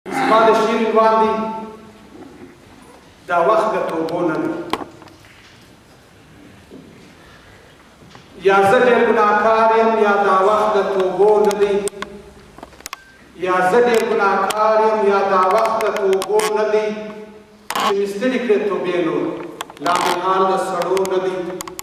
زما د شعر عنوان دی دا وخت د توبو نه دی. یا زه ډېر ګناهکار یم یا دا وخت د توبو نه دی. یا زه ډېر ګناهکار یم یا دا وخت د توبو نه دی. چې مې ستړي کړې توبې نور لا مې حال د سړو نه دی.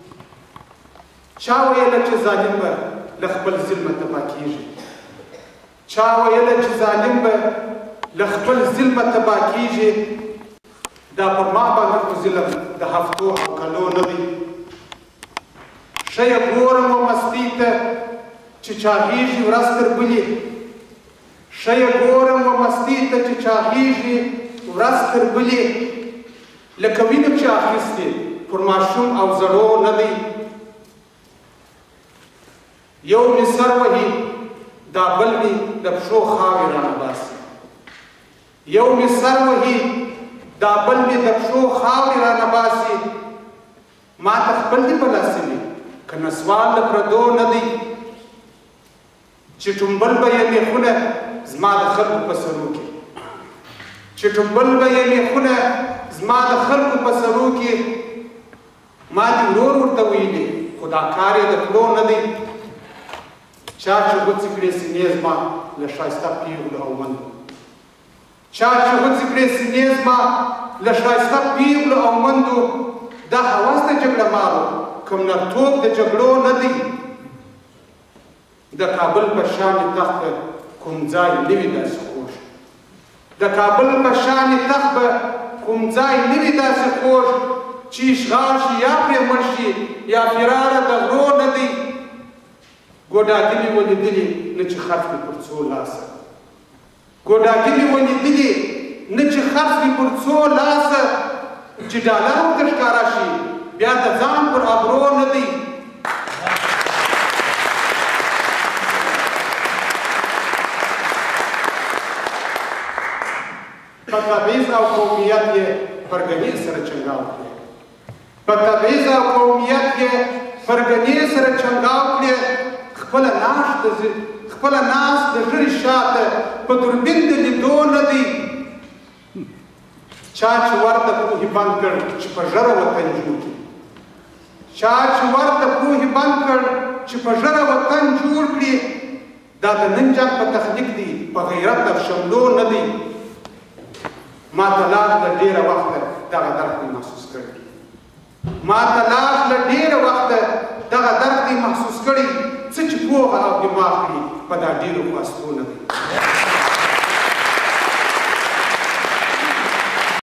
چا ویله چې ظالم به له خپل ظلمه تباه کېږي. چا ویله چې ظالم به له خپل ظلمه تباه کېږي. دا پر ما باندې خو ظلم د هفتو او کلو نه دی. ښه یې ګورم و مستۍ ته چې چاغېږي ورځ تر بلې. ښه یې ګورم و مستۍ ته چې چاغېږي ورځ تر بلې. لکه وینم چې اخیستې پر ماشوم او زړو نه دی. یو مې سر وهي دا بل مې د پښو خاورې رانه باسي. یو مې سر وهي دا بل مې د پښو خاورې رانه باسي. ما ته خپل دې په لاس وي که نسوال له پردو نه دی. چې ټومبل به یې میخونه زما د خلکو په سرو کې. چې ټومبل به یې میخونه زما د خلکو په سرو کې. ما دې ورور ورته ویلې خو دا کار یې د کړو نه دی. چا چې غوڅې کړې سینې زما له ښایسته پیغلو او مندو. چا چې غوڅې کړې سینې زما له ښایسته پیغلو او مندو. دا هوس د جګړه مارو کوم نرتوب د جګړو نه دی. د کابل په شان تخت کوم ځای نه وي داسې خوږ. د کابل په شان تخت به کوم ځای نه وي داسې خوږ چې اشغال شي یا پرې مړ شي یا فراره د غرو نه دی. ګوډاګي مې ولیدلې نه چې خرڅ مې پر څو لاسه. ګوډاګي مې ولیدلې نه چې خرڅ مې پر څو لاسه. چې ډالر ورته ښکاره شي بیا د ځان پر ابرو نه دی. په تبعیض او قومیت یې پرګنې سره چنګاو کړې. په تبعیض او قومیت یې پرګنې سره چنګاو کړې. خپله ناس د ږړې شاته په دوربین د لیدو نه دی. چا چې ورته پوهې بند کړ چې په ژره وطن جوړ کړي. چا چې ورته پوهې بند کړ چې په ژره وطن جوړ کړي. دا د نن جنګ په تخنیک دی په غیرت او شملو نه دی. ما ته لا له ډېره وخته دغه درد دی محسوس کړی. ما ته لا له ډېره وخته دغه درد دی محسوس کړی. څه چې پوهه او دماغ کړي په دا ډېرو خواستو نه دی.